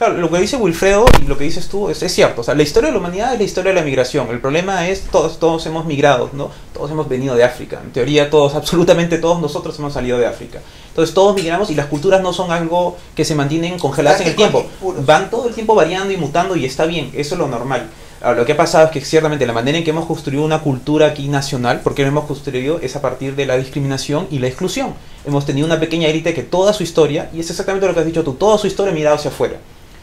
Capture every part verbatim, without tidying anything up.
Claro, lo que dice Wilfredo y lo que dices tú es, es cierto. O sea, la historia de la humanidad es la historia de la migración. El problema es todos, todos hemos migrado, ¿no? Todos hemos venido de África. En teoría, todos, absolutamente todos nosotros hemos salido de África. Entonces, todos migramos y las culturas no son algo que se mantienen congeladas en el tiempo. Van todo el tiempo variando y mutando y está bien. Eso es lo normal. Ahora, lo que ha pasado es que ciertamente la manera en que hemos construido una cultura aquí nacional, porque lo hemos construido, es a partir de la discriminación y la exclusión. Hemos tenido una pequeña élite que toda su historia, y es exactamente lo que has dicho tú, toda su historia ha mirado hacia afuera.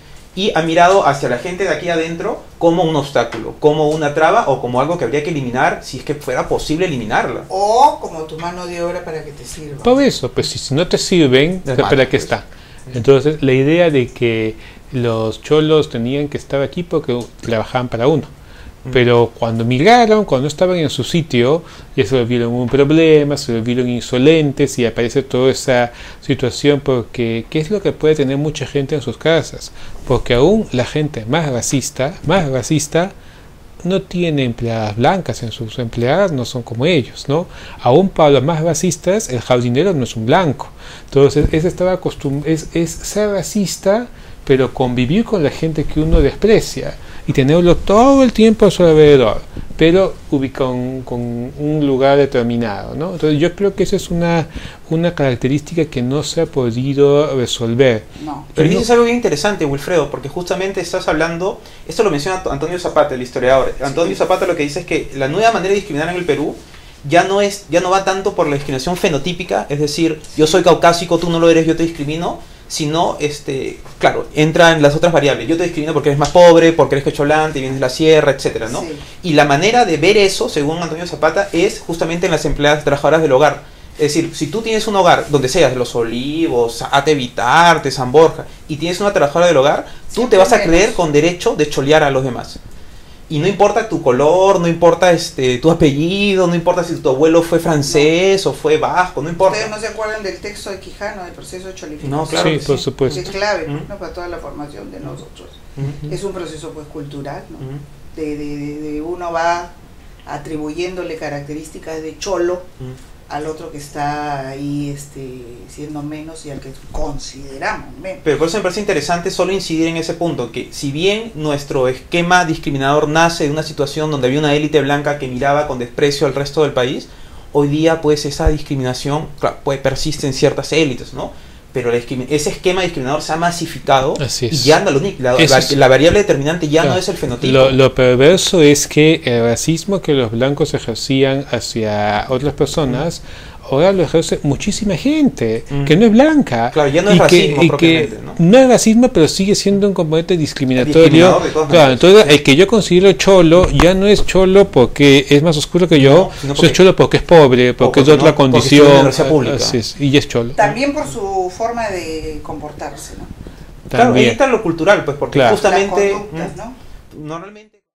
Y ha mirado hacia la gente de aquí adentro como un obstáculo, como una traba o como algo que habría que eliminar si es que fuera posible eliminarla. O como tu mano de obra para que te sirva. Todo eso, pues si no te sirven, Es ¿para malo, qué pues. está? Entonces, la idea de que los cholos tenían que estar aquí porque trabajaban para uno. Pero cuando migraron, cuando estaban en su sitio, ya se volvieron un problema, se volvieron insolentes y aparece toda esa situación porque ¿qué es lo que puede tener mucha gente en sus casas? Porque aún la gente más racista, más racista, no tiene empleadas blancas, en sus empleadas no son como ellos, ¿no? Aún para los más racistas, el jardinero no es un blanco. Entonces, es, estaba acostum es, es ser racista, pero convivir con la gente que uno desprecia y tenerlo todo el tiempo a su alrededor, pero ubicado con, con un lugar determinado, ¿no? Entonces yo creo que esa es una, una característica que no se ha podido resolver. No. Pero no, dices algo bien interesante, Wilfredo, porque justamente estás hablando, esto lo menciona Antonio Zapata, el historiador. Antonio Zapata lo que dice es que la nueva manera de discriminar en el Perú ya no es, ya no va tanto por la discriminación fenotípica, es decir, yo soy caucásico, tú no lo eres, yo te discrimino, sino, este, claro, entran las otras variables. Yo te discrimino porque eres más pobre, porque eres quecholante, vienes de la sierra, etcétera, ¿no? Sí. Y la manera de ver eso, según Antonio Zapata, es justamente en las empleadas trabajadoras del hogar. Es decir, si tú tienes un hogar donde seas Los Olivos, Ate Vitarte, San Borja, y tienes una trabajadora del hogar, tú Siempre te vas a menos. creer con derecho de cholear a los demás. Y no importa tu color, no importa este tu apellido, no importa si tu abuelo fue francés no. o fue vasco, no importa. ¿Ustedes no se acuerdan del texto de Quijano, del proceso de cholificación? No, claro sí, que por sí. supuesto. Es clave, Mm. ¿no? Para toda la formación de nosotros. Mm. Es un proceso pues cultural, ¿no? Mm. De, de, de, de uno va atribuyéndole características de cholo Mm. al otro que está ahí este, siendo menos y al que consideramos menos. Pero por eso me parece interesante solo incidir en ese punto, que si bien nuestro esquema discriminador nace de una situación donde había una élite blanca que miraba con desprecio al resto del país, hoy día pues esa discriminación, claro, pues persiste en ciertas élites, ¿no? Pero la ese esquema discriminador se ha masificado Así es. y ya no lo único, la, Eso la, es. la variable determinante ya Claro. no es el fenotipo. Lo, lo perverso es que el racismo que los blancos ejercían hacia otras personas, ahora lo ejerce muchísima gente Mm. que no es blanca. Claro, ya no es y racismo que, y propiamente, que ¿no? no es racismo, pero sigue siendo un componente discriminatorio. Discriminador de todas Claro, maneras. entonces el que yo considero cholo ya no es cholo porque es más oscuro que yo, No, sino eso porque- es cholo porque es pobre, porque, porque es de otra no- porque condición, estudia en la universidad pública. así es, y ya es cholo. También por su forma de comportarse, ¿no? Claro, ahí También. está lo cultural, pues porque Claro. justamente Las conductas, ¿no? mm, normalmente